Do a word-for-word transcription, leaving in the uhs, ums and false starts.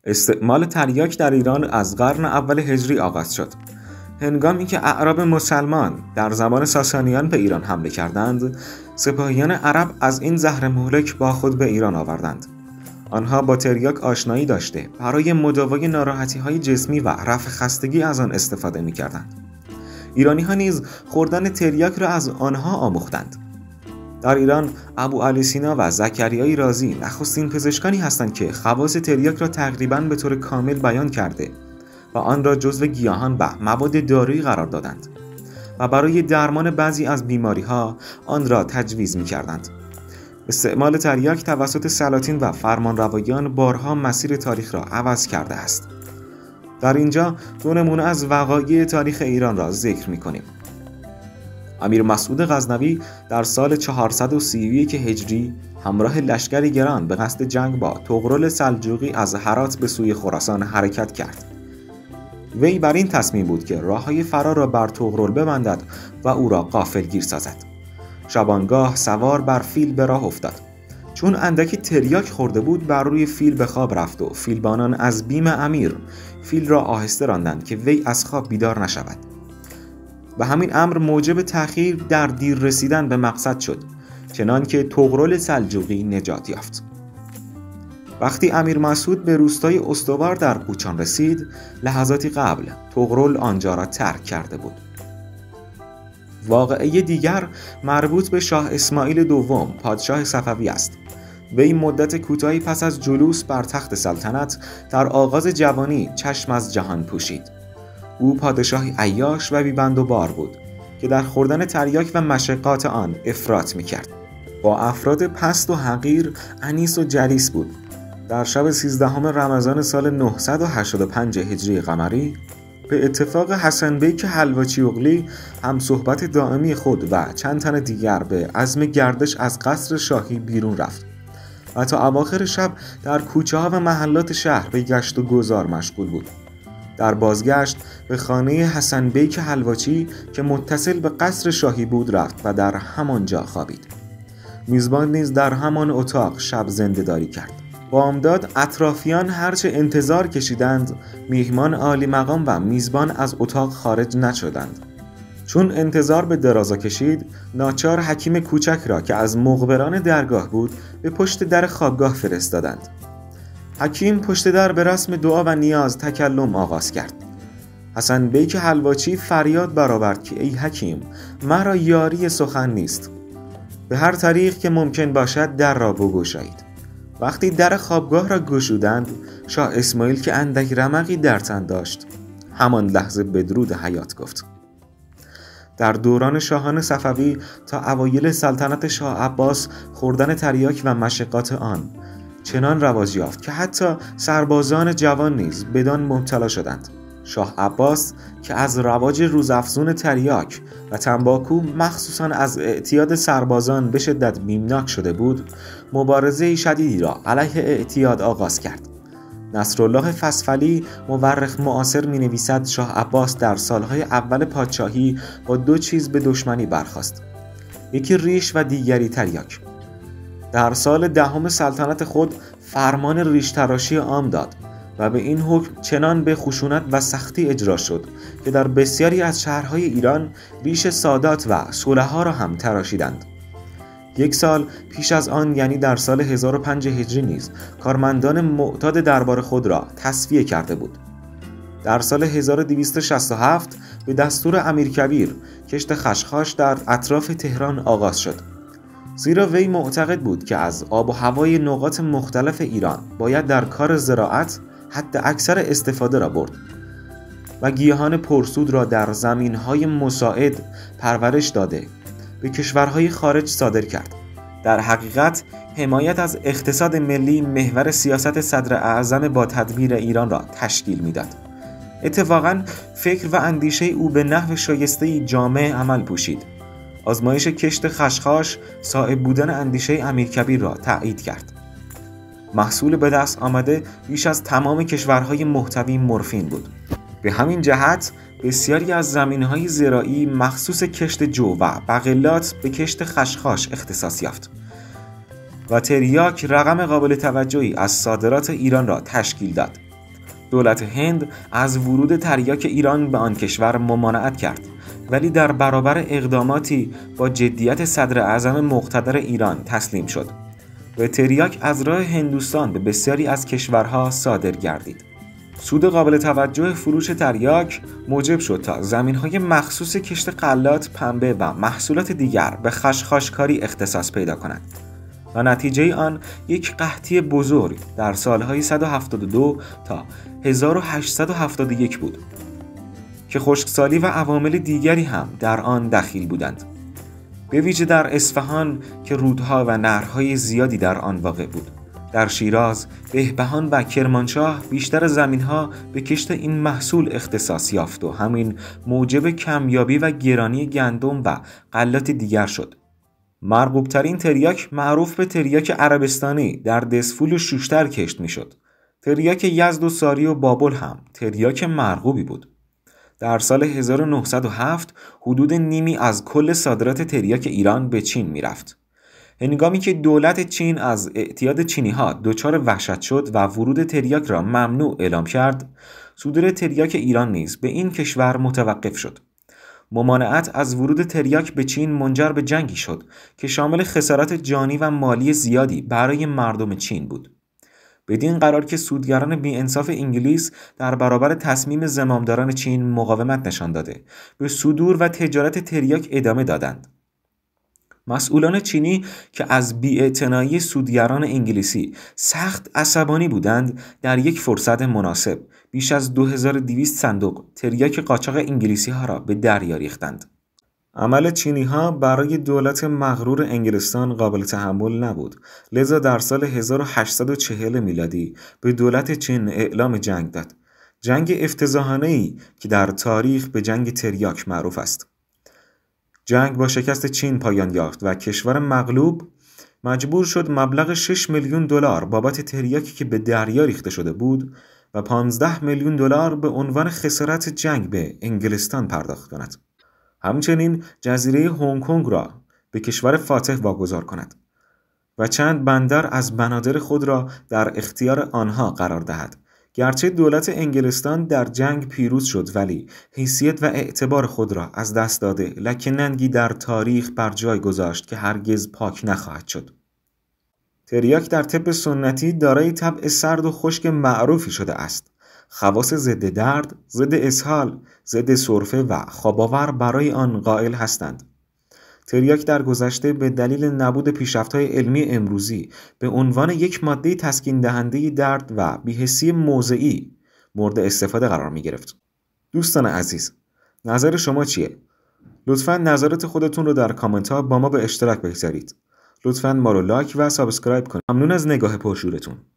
استعمال تریاک در ایران از قرن اول هجری آغاز شد. هنگامی که اعراب مسلمان در زمان ساسانیان به ایران حمله کردند، سپاهیان عرب از این زهر مهلک با خود به ایران آوردند. آنها با تریاک آشنایی داشته برای مداوای ناراحتی‌های جسمی و رفع خستگی از آن استفاده می‌کردند. ایرانی‌ها نیز خوردن تریاک را از آنها آموختند. در ایران ابوعلی سینا و زکریای رازی نخستین پزشکانی هستند که خواص تریاک را تقریباً به طور کامل بیان کرده و آن را جزو گیاهان و مواد دارویی قرار دادند و برای درمان بعضی از بیماری‌ها آن را تجویز می‌کردند. استعمال تریاک توسط سلاطین و فرمانروایان بارها مسیر تاریخ را عوض کرده است. در اینجا دو نمونه از وقایع تاریخ ایران را ذکر می‌کنیم. امیر مسعود غزنوی در سال چهارصد و سی و یک هجری همراه لشکری گران به قصد جنگ با طغرل سلجوقی از هرات به سوی خراسان حرکت کرد. وی بر این تصمیم بود که راههای فرار را بر طغرل ببندد و او را غافلگیر سازد. شبانگاه سوار بر فیل به راه افتاد. چون اندکی تریاک خورده بود بر روی فیل به خواب رفت و فیلبانان از بیم امیر فیل را آهسته راندند که وی از خواب بیدار نشود. و همین امر موجب تأخیر در دیر رسیدن به مقصد شد، چنان که طغرل سلجوقی نجات یافت. وقتی امیر مسعود به روستای استوار در قوچان رسید، لحظاتی قبل طغرل آنجا را ترک کرده بود. واقعه دیگر مربوط به شاه اسماعیل دوم پادشاه صفوی است. وی مدت کوتاهی پس از جلوس بر تخت سلطنت در آغاز جوانی چشم از جهان پوشید. او پادشاهی عیاش و بیبند و بار بود که در خوردن تریاک و مشقات آن افراط می‌کرد. با افراد پست و حقیر انیس و جلیس بود. در شب سیزدهم رمضان سال نهصد و هشتاد و پنج هجری قمری به اتفاق حسن بیک حلواچی اغلی هم صحبت دائمی خود و چند تن دیگر به عزم گردش از قصر شاهی بیرون رفت و تا اواخر شب در کوچه ها و محلات شهر به گشت و گذار مشغول بود. در بازگشت به خانه حسن بیک حلواچی که متصل به قصر شاهی بود رفت و در همانجا خوابید. میزبان نیز در همان اتاق شب زنده داری کرد. بامداد اطرافیان هرچه انتظار کشیدند، میهمان عالی مقام و میزبان از اتاق خارج نشدند. چون انتظار به درازا کشید، ناچار حکیم کوچک را که از مخبران درگاه بود به پشت در خوابگاه فرستادند. حکیم پشت در به رسم دعا و نیاز تکلم آغاز کرد. حسن بیک حلواچی فریاد برآورد که ای حکیم، مرا یاری سخن نیست. به هر طریق که ممکن باشد در را بگشایید. وقتی در خوابگاه را گشودند، شاه اسماعیل که اندک رمقی در تن داشت همان لحظه بدرود حیات گفت. در دوران شاهان صفوی تا اوایل سلطنت شاه عباس خوردن تریاک و مشقات آن چنان رواج یافت که حتی سربازان جوان نیز بدان مبتلا شدند. شاه عباس که از رواج روزافزون تریاک و تنباکو مخصوصاً از اعتیاد سربازان به شدت بیمناک شده بود، مبارزه شدیدی را علیه اعتیاد آغاز کرد. نصرالله فسفلی مورخ معاصر می نویسد شاه عباس در سالهای اول پادشاهی با دو چیز به دشمنی برخاست، یکی ریش و دیگری تریاک. در سال دهم سلطنت خود فرمان ریش تراشی عام داد و به این حکم چنان به خشونت و سختی اجرا شد که در بسیاری از شهرهای ایران ریش سادات و صلحا را هم تراشیدند. یک سال پیش از آن، یعنی در سال هزار و پنج هجری نیز کارمندان معتاد دربار خود را تصفیه کرده بود. در سال هزار و دویست و شصت و هفت به دستور امیرکبیر کشت خشخاش در اطراف تهران آغاز شد، زیرا وی معتقد بود که از آب و هوای نقاط مختلف ایران باید در کار زراعت حد اکثر استفاده را برد و گیاهان پرسود را در زمینهای مساعد پرورش داده به کشورهای خارج صادر کرد. در حقیقت حمایت از اقتصاد ملی محور سیاست صدر اعظم با تدبیر ایران را تشکیل میداد. اتفاقاً فکر و اندیشه او به نحو شایسته‌ای جامع عمل پوشید. آزمایش کشت خشخاش صائب بودن اندیشه امیرکبیر را تأیید کرد. محصول به دست آمده بیش از تمام کشورهای محتوی مورفین بود. به همین جهت بسیاری از زمینهای زراعی مخصوص کشت جو و بقلات به کشت خشخاش اختصاص یافت و تریاک رقم قابل توجهی از صادرات ایران را تشکیل داد. دولت هند از ورود تریاک ایران به آن کشور ممانعت کرد، ولی در برابر اقداماتی با جدیت صدر اعظم مقتدر ایران تسلیم شد و تریاک از راه هندوستان به بسیاری از کشورها صادر گردید. سود قابل توجه فروش تریاک موجب شد تا زمین‌های مخصوص کشت غلات، پنبه و محصولات دیگر به خشخاشکاری اختصاص پیدا کنند و نتیجه آن یک قحطی بزرگ در سالهای صد و هفتاد و دو تا هزار و هشتصد و هفتاد و یک بود که خشکسالی و عوامل دیگری هم در آن دخیل بودند، به ویژه در اصفهان که رودها و نهرهای زیادی در آن واقع بود. در شیراز، بهبهان و کرمانشاه بیشتر زمینها به کشت این محصول اختصاص یافت و همین موجب کمیابی و گرانی گندم و غلات دیگر شد. مرغوب‌ترین تریاک معروف به تریاک عربستانی در دسفول و شوشتر کشت می‌شد. تریاک یزد و ساری و بابل هم تریاک مرغوبی بود. در سال هزار و نهصد و هفت حدود نیمی از کل صادرات تریاک ایران به چین می‌رفت. هنگامی که دولت چین از اعتیاد چینی‌ها دچار وحشت شد و ورود تریاک را ممنوع اعلام کرد، صدور تریاک ایران نیز به این کشور متوقف شد. ممانعت از ورود تریاک به چین منجر به جنگی شد که شامل خسارات جانی و مالی زیادی برای مردم چین بود. بدین قرار که سودگران بی‌انصاف انگلیس در برابر تصمیم زمامداران چین مقاومت نشان داده به صدور و تجارت تریاک ادامه دادند. مسئولان چینی که از بی‌اعتنایی سودگران انگلیسی سخت عصبانی بودند، در یک فرصت مناسب بیش از دو هزار و دویست صندوق تریاک قاچاق انگلیسی ها را به دریا ریختند. عمل چینی ها برای دولت مغرور انگلستان قابل تحمل نبود، لذا در سال هزار و هشتصد و چهل میلادی به دولت چین اعلام جنگ داد. جنگ افتضاحانه‌ای که در تاریخ به جنگ تریاک معروف است. جنگ با شکست چین پایان یافت و کشور مغلوب مجبور شد مبلغ شش میلیون دلار بابت تریاکی که به دریا ریخته شده بود و پانزده میلیون دلار به عنوان خسارت جنگ به انگلستان پرداخت کند. همچنین جزیره هنگ کنگ را به کشور فاتح واگذار کند و چند بندر از بنادر خود را در اختیار آنها قرار دهد. گرچه دولت انگلستان در جنگ پیروز شد، ولی حیثیت و اعتبار خود را از دست داده لکه ننگی در تاریخ بر جای گذاشت که هرگز پاک نخواهد شد. تریاک در طب سنتی دارای طبع سرد و خشک معروفی شده است. خواص ضد درد، ضد اسهال، ضد سرفه و خواب‌آور برای آن قائل هستند. تریاک در گذشته به دلیل نبود پیشرفت‌های علمی امروزی به عنوان یک ماده تسکین دهنده درد و بی‌حسی موضعی مورد استفاده قرار می گرفت. دوستان عزیز، نظر شما چیه؟ لطفاً نظرات خودتون رو در کامنت ها با ما به اشتراک بگذارید. لطفاً ما رو لایک و سابسکرایب کنید. ممنون از نگاه پرشورتون.